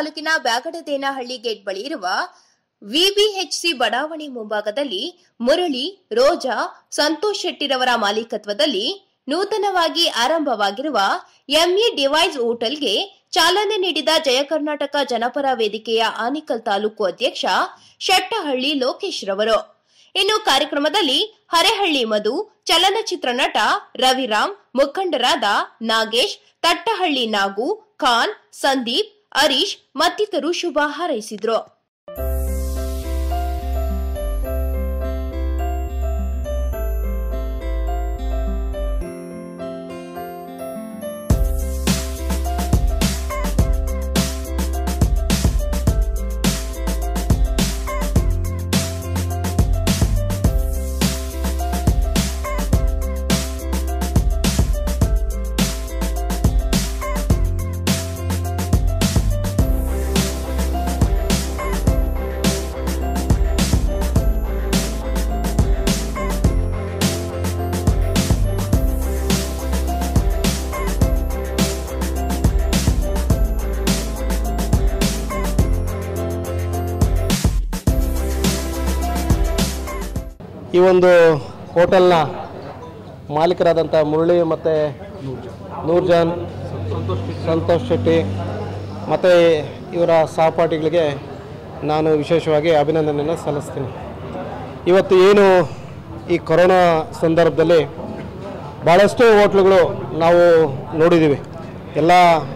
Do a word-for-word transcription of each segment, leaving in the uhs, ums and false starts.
ತಾಲೂಕಿನ ಬ್ಯಾಗಡದೇನಹಳ್ಳಿ ಗೇಟ್ ಬಳಿ ಇರುವ ವಿಬಿಎಚ್ಸಿ ಬಡಾವಣೆ ಮುಂಭಾಗದಲ್ಲಿ ಮುರಳಿ, ರೋಜಾ, ಸಂತೋಷ್ ಶೆಟ್ಟಿರವರ ಮಾಲೀಕತ್ವದಲ್ಲಿ ನೂತನವಾಗಿ ಆರಂಭವಾಗಿರುವ ಎಂಇ ಡಿವೈಸ್ ಹೋಟೆಲ್ಗೆ ಚಾಲನೆ ನೀಡಿದ ಜಯ ಕರ್ನಾಟಕ ಜನಪರ ವೇದಿಕೆಯ ಆನೇಕಲ್ ತಾಲೂಕು ಅಧ್ಯಕ್ಷ ಶೆಟ್ಟಹಳ್ಳಿ ಲೋಕೇಶ್ ರವರು. ಇನ್ನು ಕಾರ್ಯಕ್ರಮದಲ್ಲಿ ಹರೇಹಳ್ಳಿ ಮಧು, ಚಲನಚಿತ್ರ ನಟ ರವಿರಾಮ್, ಮುಖಂಡರಾದ ನಾಗೇಶ್, ತಟ್ಟಹಳ್ಳಿ ನಾಗು, ಖಾನ್, ಸಂದೀಪ್, ಹರೀಶ್ ಮತ್ತಿತರರು ಶುಭ ಹಾರೈಸಿದರು. ಈ ಒಂದು ಹೋಟೆಲ್ನ ಮಾಲೀಕರಾದಂಥ ಮುರಳಿ ಮತ್ತು ನೂರ್ಜಾನ್, ಸಂತೋಷ್ ಶೆಟ್ಟಿ ಮತ್ತು ಇವರ ಸಹಪಾಠಿಗಳಿಗೆ ನಾನು ವಿಶೇಷವಾಗಿ ಅಭಿನಂದನೆಯನ್ನು ಸಲ್ಲಿಸ್ತೀನಿ. ಇವತ್ತು ಏನು ಈ ಕೊರೋನಾ ಸಂದರ್ಭದಲ್ಲಿ ಭಾಳಷ್ಟು ಹೋಟ್ಲುಗಳು ನಾವು ನೋಡಿದ್ದೀವಿ, ಎಲ್ಲ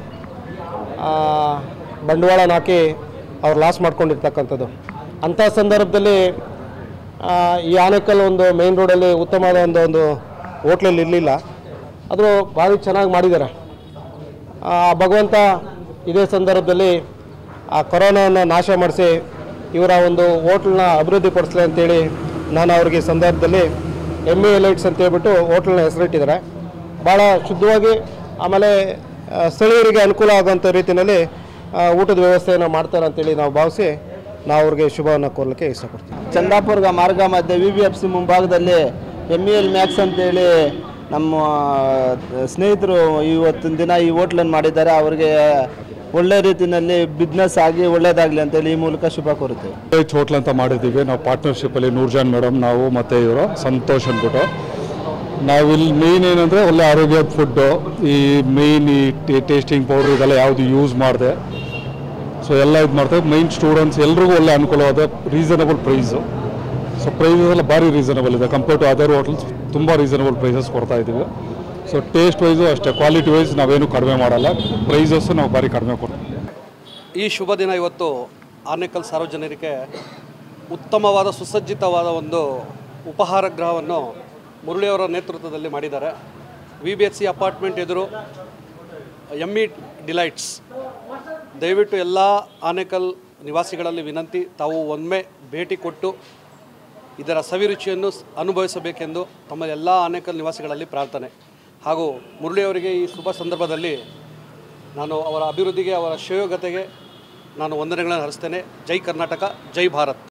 ಬಂಡವಾಳ ಹಾಕಿ ಅವ್ರು ಲಾಸ್ ಮಾಡ್ಕೊಂಡಿರ್ತಕ್ಕಂಥದ್ದು. ಅಂಥ ಸಂದರ್ಭದಲ್ಲಿ ಈ ಆನೇಕಲ್ ಒಂದು ಮೇನ್ ರೋಡಲ್ಲಿ ಉತ್ತಮವಾದ ಒಂದು ಒಂದು ಹೋಟ್ಲಲ್ಲಿ ಇರಲಿಲ್ಲ, ಅದು ಭಾರಿ ಚೆನ್ನಾಗಿ ಮಾಡಿದ್ದಾರೆ. ಭಗವಂತ ಇದೇ ಸಂದರ್ಭದಲ್ಲಿ ಆ ಕೊರೋನಾವನ್ನು ನಾಶ ಮಾಡಿಸಿ ಇವರ ಒಂದು ಹೋಟ್ಲನ್ನ ಅಭಿವೃದ್ಧಿಪಡಿಸಲಿ ಅಂತೇಳಿ ನಾನು ಅವ್ರಿಗೆ ಸಂದರ್ಭದಲ್ಲಿ ಎಮ್ ಇ ಲೈಟ್ಸ್ ಅಂತ ಹೇಳ್ಬಿಟ್ಟು ಹೋಟ್ಲನ್ನ ಹೆಸರಿಟ್ಟಿದ್ದಾರೆ. ಭಾಳ ಶುದ್ಧವಾಗಿ ಆಮೇಲೆ ಸ್ಥಳೀಯರಿಗೆ ಅನುಕೂಲ ಆಗುವಂಥ ರೀತಿಯಲ್ಲಿ ಊಟದ ವ್ಯವಸ್ಥೆಯನ್ನು ಮಾಡ್ತಾರೆ ಅಂತೇಳಿ ನಾವು ಭಾವಿಸಿ ನಾವು ಅವ್ರಿಗೆ ಶುಭವನ್ನು ಕೋರಲಿಕ್ಕೆ ಇಷ್ಟಪಡ್ತೀವಿ. ಚಂದಾಪುರ ಮಾರ್ಗ ಮಧ್ಯೆ ವಿ ಬಿ ಎಫ್ ಸಿ ಮುಂಭಾಗದಲ್ಲಿ ಎಮ್ ಇ ಎಲ್ ಮ್ಯಾಕ್ಸ್ ಅಂತೇಳಿ ನಮ್ಮ ಸ್ನೇಹಿತರು ಇವತ್ತಿನ ದಿನ ಈ ಹೋಟ್ಲನ್ನು ಮಾಡಿದ್ದಾರೆ. ಅವರಿಗೆ ಒಳ್ಳೆ ರೀತಿಯಲ್ಲಿ ಬಿಸ್ನೆಸ್ ಆಗಿ ಒಳ್ಳೇದಾಗಲಿ ಅಂತೇಳಿ ಈ ಮೂಲಕ ಶುಭ ಕೋರುತ್ತೇವೆ. ಹೋಟ್ಲ್ ಅಂತ ಮಾಡಿದ್ದೀವಿ ನಾವು ಪಾರ್ಟ್ನರ್ಶಿಪ್ಪಲ್ಲಿ. ನೂರ್ಜಾನ್ ಮೇಡಮ್, ನಾವು ಮತ್ತು ಇವರು ಸಂತೋಷ್ ಅಂದ್ಬಿಟ್ಟು ನಾವಿಲ್ಲಿ ಮೇಯ್ನ್ ಏನಂದರೆ ಒಳ್ಳೆ ಆರೋಗ್ಯದ ಫುಡ್ಡು, ಈ ಮೇಯ್ನ್ ಈ ಟೇಸ್ಟಿಂಗ್ ಪೌಡ್ರ್ ಇದೆಲ್ಲ ಯಾವುದು ಯೂಸ್ ಮಾಡಿದೆ. ಸೊ ಎಲ್ಲ ಇದು ಮಾಡ್ತೇವೆ. ಮೈನ್ ಸ್ಟೂಡೆಂಟ್ಸ್ ಎಲ್ರಿಗೂ ಒಳ್ಳೆ ಅನುಕೂಲವಾದ ರೀಸನಬಲ್ ಪ್ರೈಸು. ಸೊ ಪ್ರೈಸಸ್ ಎಲ್ಲ ಭಾರಿ ರೀಸನಬಲ್ ಇದೆ ಕಂಪೇರ್ ಟು ಅದರ್ ಹೋಟೆಲ್ಸ್. ತುಂಬ ರೀಸನಬಲ್ ಪ್ರೈಸಸ್ ಕೊಡ್ತಾ ಇದ್ದೀವಿ. ಸೊ ಟೇಸ್ಟ್ ವೈಸು ಅಷ್ಟೇ, ಕ್ವಾಲಿಟಿ ವೈಸ್ ನಾವೇನು ಕಡಿಮೆ ಮಾಡಲ್ಲ, ಪ್ರೈಸಸ್ಸು ನಾವು ಭಾರಿ ಕಡಿಮೆ ಕೊಡ್ತೀವಿ. ಈ ಶುಭ ದಿನ ಇವತ್ತು ಆನೇಕಲ್ ಸಾರ್ವಜನಿಕರಿಗೆ ಉತ್ತಮವಾದ ಸುಸಜ್ಜಿತವಾದ ಒಂದು ಉಪಹಾರ ಗೃಹವನ್ನು ಮುರಳಿಯವರ ನೇತೃತ್ವದಲ್ಲಿ ಮಾಡಿದ್ದಾರೆ. V B H C apartment ಎದುರು ಎಮ್ ಇ ಡಿಲೈಟ್ಸ್. ದಯವಿಟ್ಟು ಎಲ್ಲ ಆನೇಕಲ್ ನಿವಾಸಿಗಳಲ್ಲಿ ವಿನಂತಿ, ತಾವು ಒಮ್ಮೆ ಭೇಟಿ ಕೊಟ್ಟು ಇದರ ಸವಿರುಚಿಯನ್ನು ಅನುಭವಿಸಬೇಕೆಂದು ತಮ್ಮ ಎಲ್ಲ ಆನೇಕಲ್ ನಿವಾಸಿಗಳಲ್ಲಿ ಪ್ರಾರ್ಥನೆ. ಹಾಗೂ ಮುರಳಿಯವರಿಗೆ ಈ ಶುಭ ಸಂದರ್ಭದಲ್ಲಿ ನಾನು ಅವರ ಅಭಿವೃದ್ಧಿಗೆ, ಅವರ ಶ್ರೇಯೋಗತೆಗೆ ನಾನು ವಂದನೆಗಳನ್ನು ಹರಿಸ್ತೇನೆ. ಜೈ ಕರ್ನಾಟಕ, ಜೈ ಭಾರತ್.